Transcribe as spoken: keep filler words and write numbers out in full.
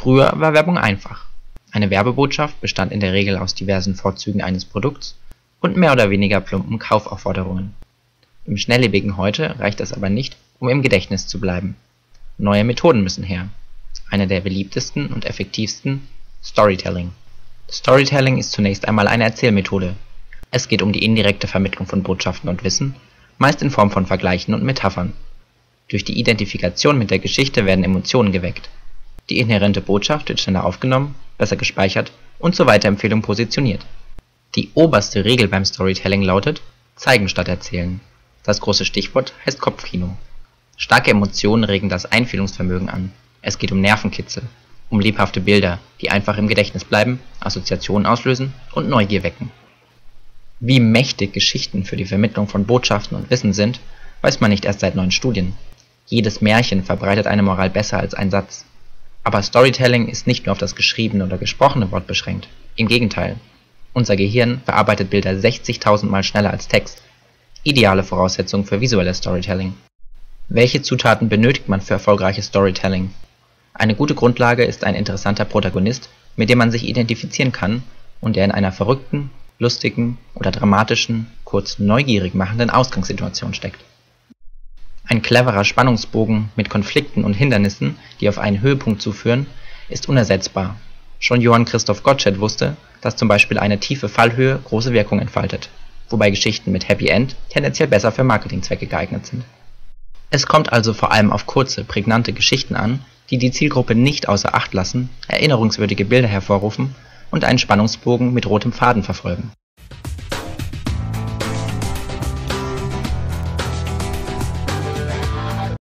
Früher war Werbung einfach. Eine Werbebotschaft bestand in der Regel aus diversen Vorzügen eines Produkts und mehr oder weniger plumpen Kaufaufforderungen. Im schnelllebigen Heute reicht das aber nicht, um im Gedächtnis zu bleiben. Neue Methoden müssen her. Eine der beliebtesten und effektivsten: Storytelling. Storytelling ist zunächst einmal eine Erzählmethode. Es geht um die indirekte Vermittlung von Botschaften und Wissen, meist in Form von Vergleichen und Metaphern. Durch die Identifikation mit der Geschichte werden Emotionen geweckt. Die inhärente Botschaft wird schneller aufgenommen, besser gespeichert und zur Weiterempfehlung positioniert. Die oberste Regel beim Storytelling lautet: Zeigen statt erzählen. Das große Stichwort heißt Kopfkino. Starke Emotionen regen das Einfühlungsvermögen an. Es geht um Nervenkitzel, um lebhafte Bilder, die einfach im Gedächtnis bleiben, Assoziationen auslösen und Neugier wecken. Wie mächtig Geschichten für die Vermittlung von Botschaften und Wissen sind, weiß man nicht erst seit neuen Studien. Jedes Märchen verbreitet eine Moral besser als ein Satz. Aber Storytelling ist nicht nur auf das geschriebene oder gesprochene Wort beschränkt. Im Gegenteil. Unser Gehirn verarbeitet Bilder sechzigtausend Mal schneller als Text. Ideale Voraussetzung für visuelles Storytelling. Welche Zutaten benötigt man für erfolgreiches Storytelling? Eine gute Grundlage ist ein interessanter Protagonist, mit dem man sich identifizieren kann und der in einer verrückten, lustigen oder dramatischen, kurz neugierig machenden Ausgangssituation steckt. Ein cleverer Spannungsbogen mit Konflikten und Hindernissen, die auf einen Höhepunkt zuführen, ist unersetzbar. Schon Johann Christoph Gottsched wusste, dass zum Beispiel eine tiefe Fallhöhe große Wirkung entfaltet, wobei Geschichten mit Happy End tendenziell besser für Marketingzwecke geeignet sind. Es kommt also vor allem auf kurze, prägnante Geschichten an, die die Zielgruppe nicht außer Acht lassen, erinnerungswürdige Bilder hervorrufen und einen Spannungsbogen mit rotem Faden verfolgen.